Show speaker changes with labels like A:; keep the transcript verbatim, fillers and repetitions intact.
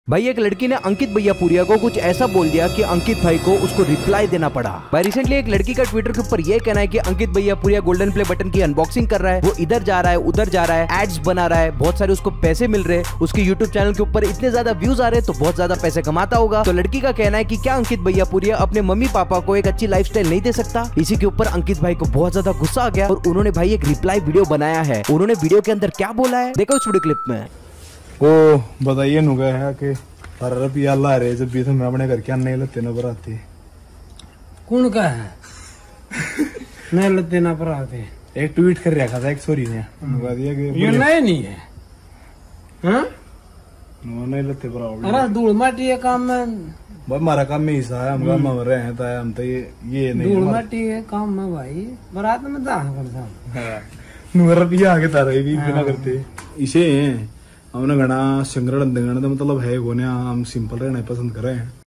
A: भाई एक लड़की ने अंकित भैया पुरिया को कुछ ऐसा बोल दिया कि अंकित भाई को उसको रिप्लाई देना पड़ा। भाई रिसेंटली एक लड़की का ट्विटर के ऊपर ये कहना है कि अंकित भैया पुरिया गोल्डन प्ले बटन की अनबॉक्सिंग कर रहा है, वो इधर जा रहा है उधर जा रहा है, एड्स बना रहा है, बहुत सारे उसको पैसे मिल रहे हैं, उसके यूट्यूब चैनल के ऊपर इतने ज्यादा व्यूज आ रहे हैं तो बहुत ज्यादा पैसे कमाता होगा। तो लड़की का कहना है कि क्या अंकित भैया पुरिया अपने मम्मी पापा को एक अच्छी लाइफस्टाइल नहीं दे सकता। इसी के ऊपर अंकित भाई को बहुत ज्यादा गुस्सा आ गया और उन्होंने भाई एक रिप्लाई वीडियो बनाया है। उन्होंने वीडियो के अंदर क्या बोला है देखो इस वीडियो क्लिप में।
B: ओ बताइए नुगा है कि हर रुपया ला रहे जब भी तो मैं अपने घर के नहीं लेते ना बराते
C: कौन का है नहीं लेते ना बराते।
B: एक ट्वीट कर रखा था एक सॉरी ने नुगा दिया कि
C: ये नए नहीं है हाँ
B: नो नहीं लेते बराबर।
C: अरे धूल माटी है काम में
B: भाई हमारा काम में हिस्सा है, हम काम में रहे हैं तो हम तो ये ये नहीं
C: धूल माटी है काम में भाई बरात में दाह करता
B: नुगा रुपया आगे तारा भी बिना करते इसे हमने घना संग्रहण देना मतलब है गोने हम सिंपल रहना पसंद करें।